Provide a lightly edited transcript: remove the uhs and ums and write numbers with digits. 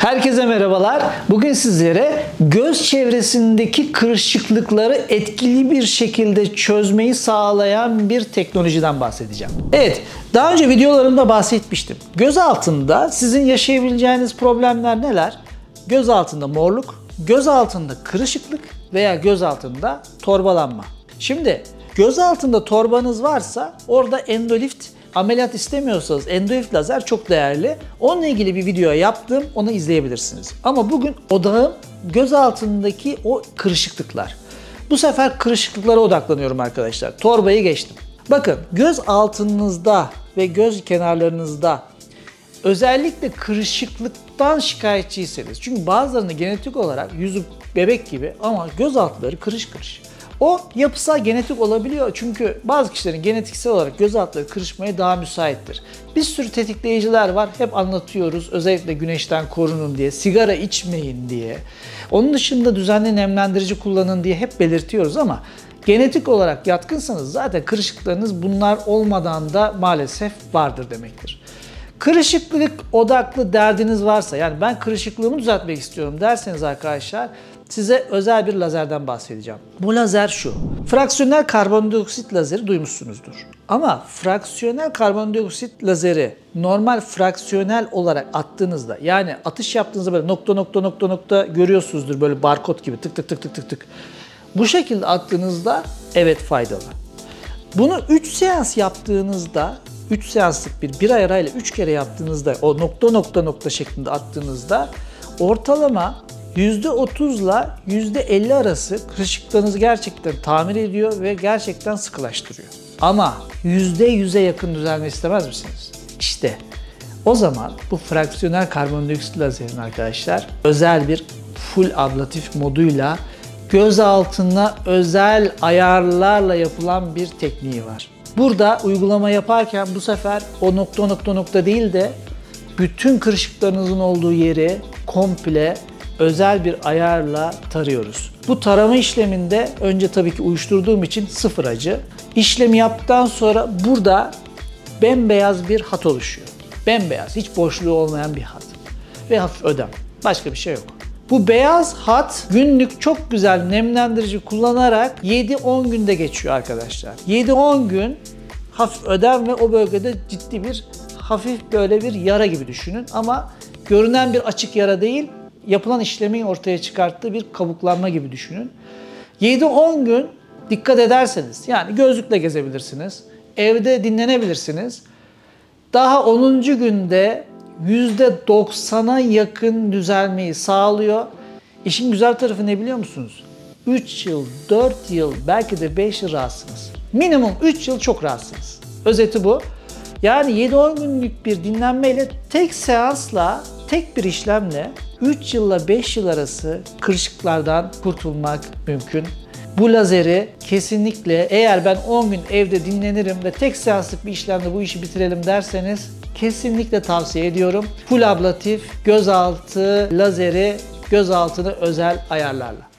Herkese merhabalar. Bugün sizlere göz çevresindeki kırışıklıkları etkili bir şekilde çözmeyi sağlayan bir teknolojiden bahsedeceğim. Evet, daha önce videolarımda bahsetmiştim. Göz altında sizin yaşayabileceğiniz problemler neler? Göz altında morluk, göz altında kırışıklık veya göz altında torbalanma. Şimdi göz altında torbanız varsa orada endolift ameliyat istemiyorsanız endolift lazer çok değerli. Onunla ilgili bir video yaptım, onu izleyebilirsiniz. Ama bugün odağım göz altındaki o kırışıklıklar. Bu sefer kırışıklıklara odaklanıyorum arkadaşlar. Torbayı geçtim. Bakın göz altınızda ve göz kenarlarınızda özellikle kırışıklıktan şikayetçiyseniz, çünkü bazılarında genetik olarak yüzü bebek gibi ama göz altları kırış kırış. O yapısal genetik olabiliyor çünkü bazı kişilerin genetiksel olarak göz altları kırışmaya daha müsaittir. Bir sürü tetikleyiciler var, hep anlatıyoruz, özellikle güneşten korunun diye, sigara içmeyin diye. Onun dışında düzenli nemlendirici kullanın diye hep belirtiyoruz ama genetik olarak yatkınsanız zaten kırışıklarınız bunlar olmadan da maalesef vardır demektir. Kırışıklık odaklı derdiniz varsa, yani ben kırışıklığımı düzeltmek istiyorum derseniz arkadaşlar, size özel bir lazerden bahsedeceğim. Bu lazer şu. Fraksiyonel karbondioksit lazeri duymuşsunuzdur. Ama fraksiyonel karbondioksit lazeri normal fraksiyonel olarak attığınızda, yani atış yaptığınızda böyle nokta görüyorsunuzdur, böyle barkod gibi tık tık tık tık tık tık. Bu şekilde attığınızda evet faydalı. Bunu 3 seans yaptığınızda, 3 seanslık bir ay arayla 3 kere yaptığınızda, o nokta şeklinde attığınızda ortalama %30 ile %50 arası kırışıklarınızı gerçekten tamir ediyor ve gerçekten sıkılaştırıyor. Ama %100'e yakın düzelme istemez misiniz? İşte o zaman bu fraksiyonel karbondioksit lazerin arkadaşlar özel bir full ablatif moduyla göz altına özel ayarlarla yapılan bir tekniği var. Burada uygulama yaparken bu sefer o nokta değil de bütün kırışıklarınızın olduğu yeri komple özel bir ayarla tarıyoruz. Bu tarama işleminde önce tabii ki uyuşturduğum için sıfır acı. İşlemi yaptıktan sonra burada bembeyaz bir hat oluşuyor. Bembeyaz, hiç boşluğu olmayan bir hat. Ve hafif ödem. Başka bir şey yok. Bu beyaz hat günlük çok güzel nemlendirici kullanarak 7-10 günde geçiyor arkadaşlar. 7-10 gün hafif ödem ve o bölgede ciddi bir hafif böyle bir yara gibi düşünün. Ama görünen bir açık yara değil, yapılan işlemin ortaya çıkarttığı bir kabuklanma gibi düşünün. 7-10 gün dikkat ederseniz, yani gözlükle gezebilirsiniz, evde dinlenebilirsiniz. Daha 10. günde %90'a yakın düzelmeyi sağlıyor. İşin güzel tarafı ne biliyor musunuz? 3 yıl, 4 yıl, belki de 5 yıl rahatsınız. Minimum 3 yıl çok rahatsınız. Özeti bu. Yani 7-10 günlük bir dinlenmeyle, tek seansla, tek bir işlemle 3 yılla 5 yıl arası kırışıklardan kurtulmak mümkün. Bu lazeri kesinlikle, eğer ben 10 gün evde dinlenirim ve tek seanslık bir işlemle bu işi bitirelim derseniz kesinlikle tavsiye ediyorum. Full ablatif gözaltı lazeri, gözaltını özel ayarlarla.